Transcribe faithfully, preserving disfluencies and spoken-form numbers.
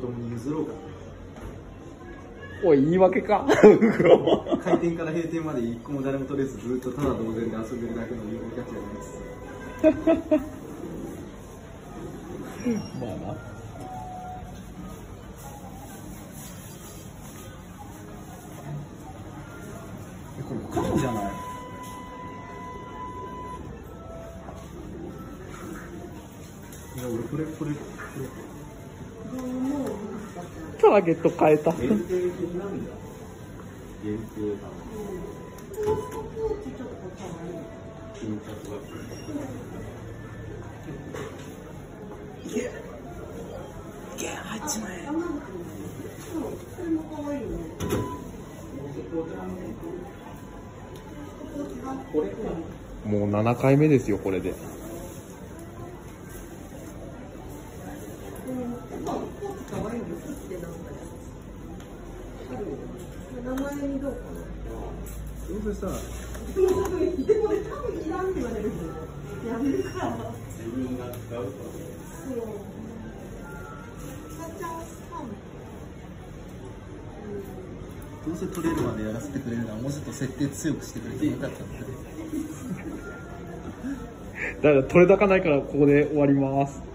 供に譲ろうか。 おい、言い訳か。 開店から閉店まで一個も誰も取れず、ずっとただ同然で遊べるだけの ユーフォ キャッチャーになりつつ。 まあな。 え、これ不可能じゃない？いや、俺これこれこれ。 ターゲット変えた。 限定品なんだ。限定だ。金髪が。いけ。いけ、入っちまえ。それも可愛いね。これもうななかいめですよ、これで。 名前にどうかな。それさ、でも多分いらんって言われるけど、やめるから。自分が使うから。そう。どうせ取れるまでやらせてくれるなら、もうちょっと設定強くしてくれてよかったんだね。 だから取れ高ないからここで終わります。